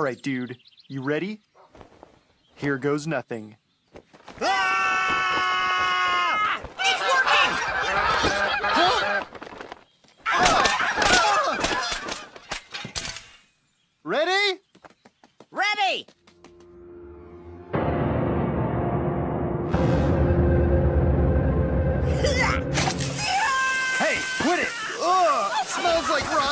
All right, dude. You ready? Here goes nothing. Ah! It's working! Ready? Ready! Hey, quit it! Ugh, smells like rotten